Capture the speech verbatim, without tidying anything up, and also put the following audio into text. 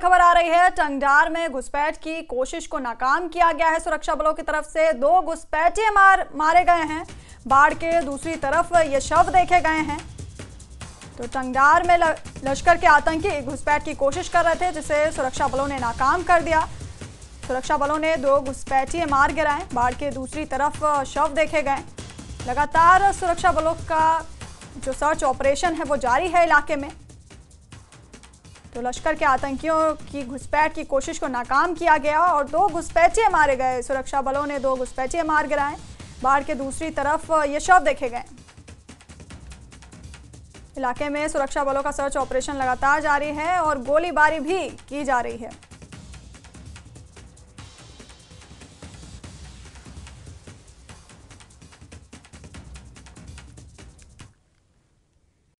खबर आ रही है। टंगडार में घुसपैठ की कोशिश को नाकाम किया गया है सुरक्षा बलों की तरफ से। दो घुसपैठिए मार मारे गए हैं। बाढ़ के दूसरी तरफ ये शव देखे गए हैं। तो टंगडार में लश्कर के आतंकी घुसपैठ की कोशिश कर रहे थे, जिसे सुरक्षा बलों ने नाकाम कर दिया। सुरक्षा बलों ने दो घुसपैठिए मार गिराए। बाढ़ के दूसरी तरफ शव देखे गए। लगातार सुरक्षा बलों का जो सर्च ऑपरेशन है वो जारी है इलाके में। तो लश्कर के आतंकियों की घुसपैठ की कोशिश को नाकाम किया गया और दो घुसपैठिए मारे गए। सुरक्षा बलों ने दो घुसपैठिए मार गिराए। बाढ़ के दूसरी तरफ ये शव देखे गए। इलाके में सुरक्षा बलों का सर्च ऑपरेशन लगातार जारी है और गोलीबारी भी की जा रही है।